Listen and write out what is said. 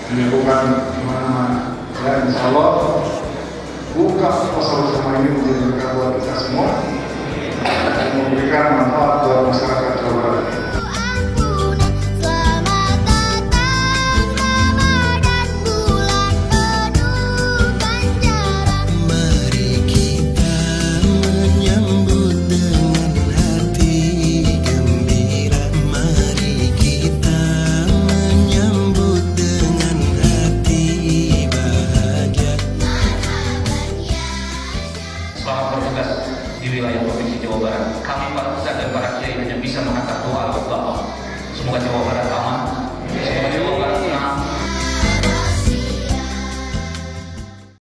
dilakukan kemana-mana. Ya, insya Allah buka puasa bersama ini menjadi berkah buat kita semua dan memberikan manfaat buat masyarakat Jawa Barat. Selamat bertugas di wilayah Provinsi Jawa Barat. Kami para ustadz dan para kiai hanya bisa mengangkat doa untuk Bapak. Semoga Jawa Barat aman,